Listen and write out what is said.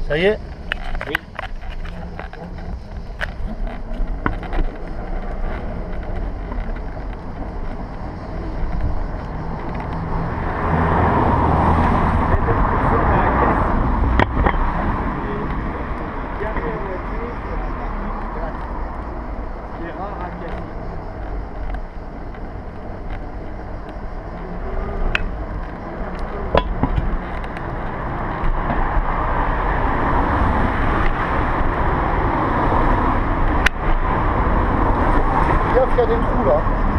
Ça y est? Oui. Il y a des trous là.